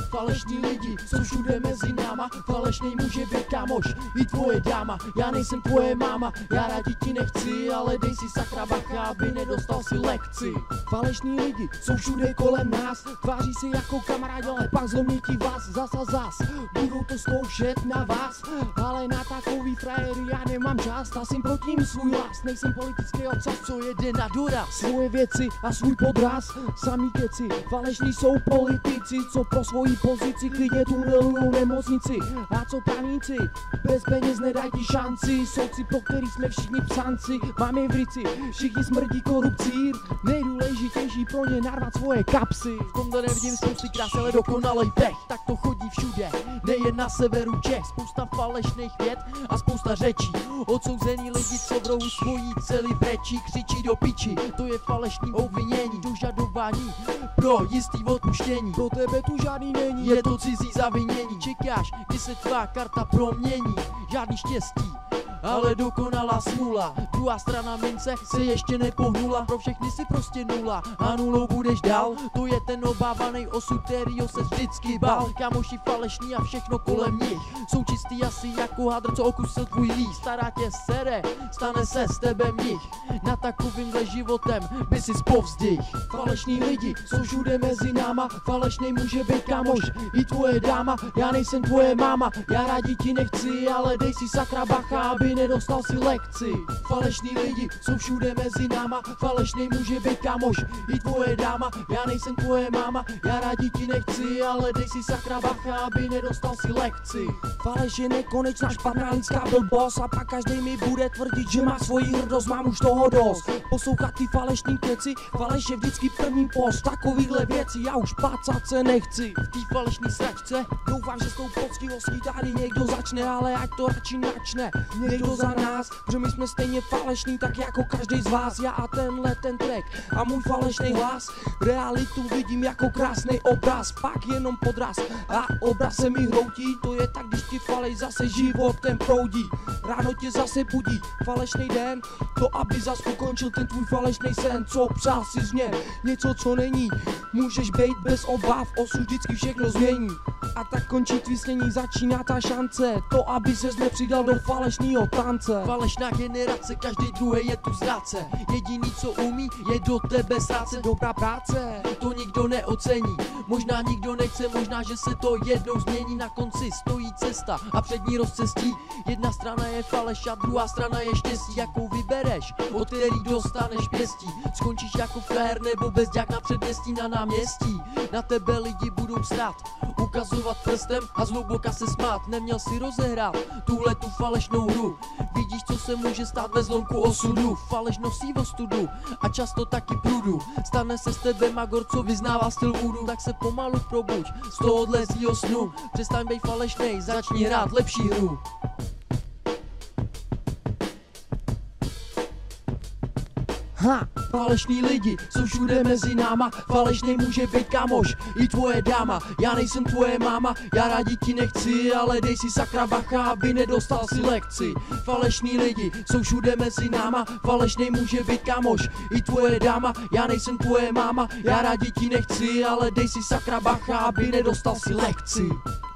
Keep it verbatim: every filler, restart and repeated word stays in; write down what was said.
Falešní lidi jsou všude mezi náma, falešnej může být kámoš i tvoje dáma. Já nejsem tvoje máma, já rádi ti nechci, ale dej si sakra bacha, aby nedostal si lekci. Falešní lidi jsou všude kolem nás, tváří se jako kamarádi, ale pak zlomí ti vás zas a zas. Budou to zkoušet na vás, ale na takový frajery já nemám čas. Tasím proti ním svůj hlas, nejsem politický ocas, co jede na doraz. Svoje věci a svůj podraz, samý keci. Falešní jsou politici, co pro svoji pozici klidně tunelujou nemocnici. A co právníci, bez peněz nedají ti šanci. Soudci, pro který jsme všichni psanci, máme v rici, všichni smrdí korupcí. Nejdůležitější pro ně narvat svoje kapsy. V tomhle nevidím spousty krás, ale dokonalej pech. Tak to chodí všude, nejen na severu Čech. Spousta falešných vět a spousta řečí. Odsouzený lidi, co v rohu svojí celý brečí, křičí do piči. To je falešný obvinění, dožadování pro jistý odpuštění. Pro tebe tu žádný není, je to cizí zavinění. Čekáš, kdy se tvá karta promění, žádný štěstí, ale dokonalá smůla. Druhá strana mince se ještě nepohnula, pro všechny si prostě nula a nulou budeš dál. To je ten obávaný osud, kterýho se vždycky bál. Kámoši falešní a všechno kolem nich jsou čistý asi jako hadr, co okusil tvůj líh. Stará tě sere, stane se z tebe mnich, na takovýmhle životem by si povzdych. Falešní lidi jsou všude mezi náma, falešnej může být kámoš i tvoje dáma. Já nejsem tvoje máma, já rádi ti nechci, ale dej si sakra bacha, aby nedostal si lekci. Falešní lidi jsou všude mezi náma, falešnej může být kámoš i tvoje dáma. Já nejsem tvoje máma, já rádi ti nechci, ale dej si sakra bacha, aby nedostal si lekci. Faleš je nekonečná špatná lidská blbost a pak každej mi bude tvrdit, že má svoji hrdost, mám už toho dost. Poslouchat ty falešní keci, faleš je vždycky první post. Takovýhle věci já už pácat se nechci. V té falešní sračce doufám, že s tou poctivostí tady někdo začne, ale ať to radši načne někdo za nás, protože my jsme stejně falešný, tak jako každý z vás. Já a tenhle ten track a můj falešný hlas, realitu vidím jako krásný obraz, pak jenom podraz a obraz se mi hroutí. To je tak, když ti falej zase životem proudí, ráno tě zase budí falešný den, to aby zas ukončil ten tvůj falešný sen. Co přál si z něm něco, co není, můžeš bejt bez obav, osud vždycky všechno změní. A tak končí tvý snění, začíná ta šance, to aby ses nepřidal do falešnýho tance. Falešná generace, každý druhý je tu zrádce, jediný co umí je do tebe sráce. Dobrá práce, to nikdo neocení, možná nikdo nechce, možná že se to jednou změní. Na konci stojí cesta a před ní rozcestí, jedna strana je faleš a druhá strana je štěstí. Jakou vybereš, od který dostaneš pěstí, skončíš jako frajer nebo bezďák na předměstí, na náměstí. Na tebe lidi budou stát, ukazovat prstem a zhluboka se smát. Neměl si rozehrát tuhle tu falešnou hru, vidíš, co se může stát ve zlomku osudu. Faleš nosí ostudu a často taky prudu, stane se z tebe magor, co vyznává styl voodoo. Tak se pomalu probuď z tohohle zlýho snu, přestaň bej falešnej, začni hrát lepší hru. Ha, falešní lidi jsou všude mezi náma, falešnej může být kámoš i tvoje dáma. Já nejsem tvoje máma, já rádi ti nechci, ale dej si sakra bacha, aby nedostal si lekci. Falešní lidi jsou všude mezi náma, falešnej může být kámoš i tvoje dáma. Já nejsem tvoje máma, já rádi ti nechci, ale dej si sakra bacha, aby nedostal si lekci.